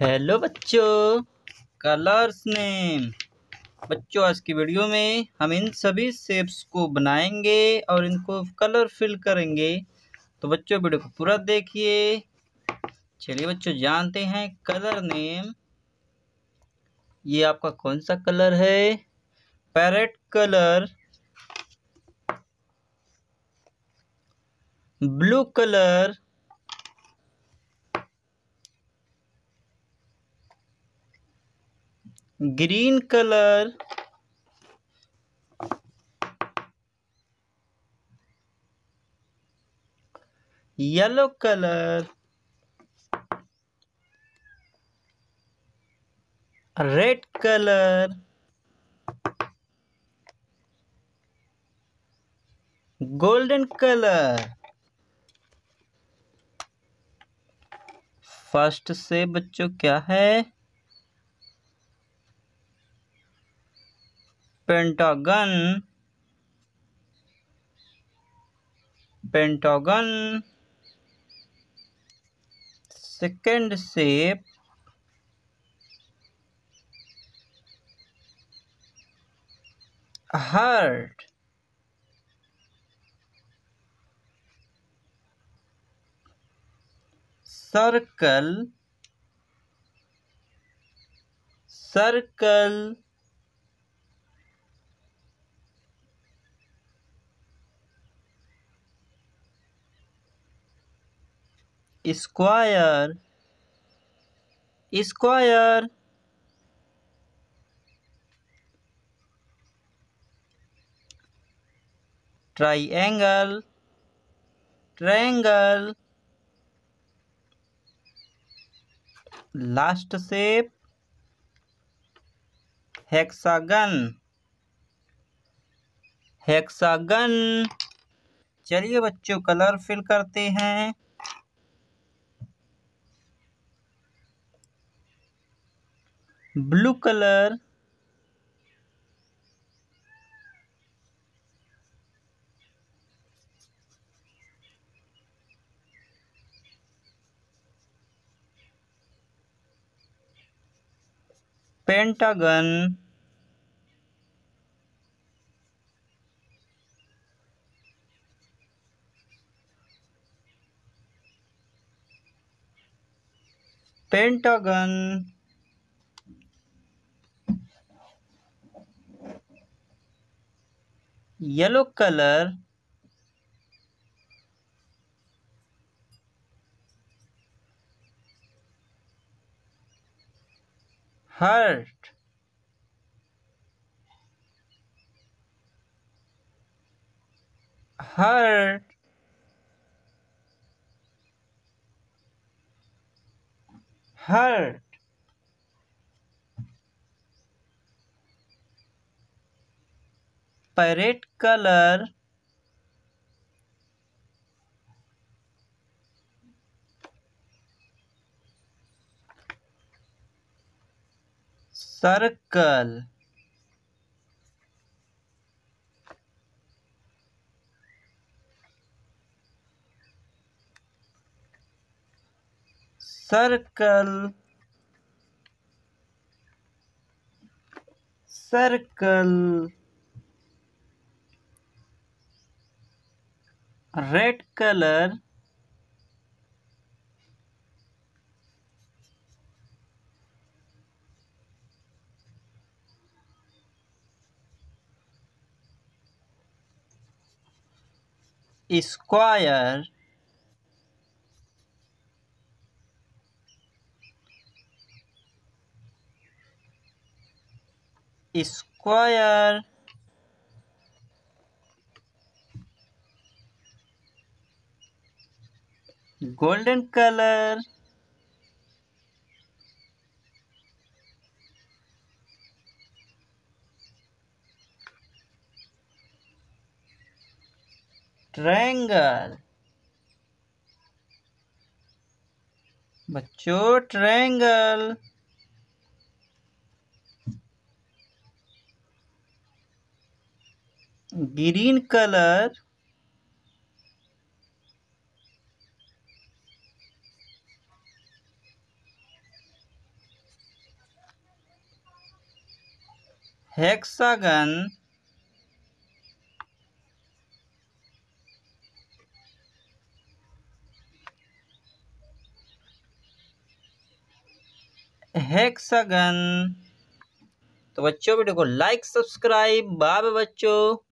Hello बच्चों, colours name. बच्चों, आज की वीडियो में हम इन सभी शेप्स को बनाएंगे और इनको कलर फिल करेंगे। तो बच्चों, वीडियो को पूरा देखिए। चलिए बच्चों, जानते हैं कलर नेम। ये आपका कौन सा कलर है? Parrot colour, blue colour, green colour, yellow colour, red colour, golden colour. First से बच्चों क्या है? Pentagon, pentagon. Second shape heart. Circle, circle. Square, square. Triangle, triangle. Last shape hexagon, hexagon. चलिए बच्चों, कलर फिल करते हैं। Blue colour, pentagon, pentagon. Yellow colour, heart, heart. Heart. Parrot colour, circle, circle, circle. Red colour, square, square. Golden colour, triangle. बच्चों, triangle. Green colour, hexagon, hexagon. तो बच्चों video को like subscribe, bye bye बच्चों।